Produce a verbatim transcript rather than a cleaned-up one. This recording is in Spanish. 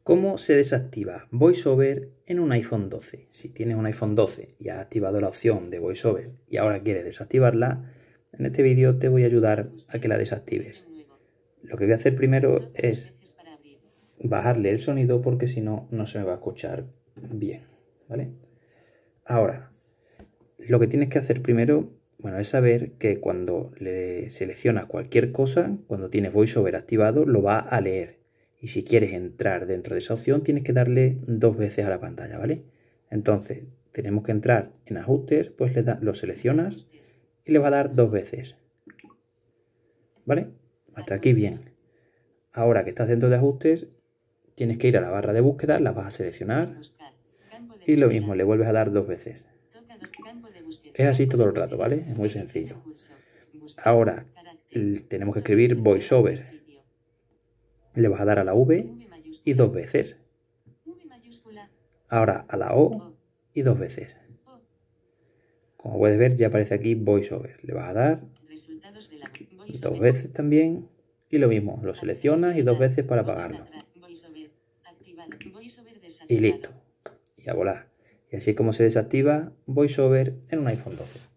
¿Cómo se desactiva VoiceOver en un iPhone doce? Si tienes un iPhone doce y has activado la opción de VoiceOver y ahora quieres desactivarla, en este vídeo te voy a ayudar a que la desactives. Lo que voy a hacer primero es bajarle el sonido porque si no, no se me va a escuchar bien, ¿vale? Ahora, lo que tienes que hacer primero, bueno, es saber que cuando le seleccionas cualquier cosa, cuando tienes VoiceOver activado, lo va a leer. Y si quieres entrar dentro de esa opción, tienes que darle dos veces a la pantalla, ¿vale? Entonces, tenemos que entrar en ajustes, pues le da, lo seleccionas y le va a dar dos veces. ¿Vale? Hasta aquí bien. Ahora que estás dentro de ajustes, tienes que ir a la barra de búsqueda, la vas a seleccionar y lo mismo, le vuelves a dar dos veces. Es así todo el rato, ¿vale? Es muy sencillo. Ahora tenemos que escribir VoiceOver. Le vas a dar a la V y dos veces. Ahora a la O y dos veces. Como puedes ver, ya aparece aquí VoiceOver. Le vas a dar dos veces también y lo mismo, lo seleccionas y dos veces para apagarlo. Y listo. Y a volar. Y así es como se desactiva VoiceOver en un iPhone doce.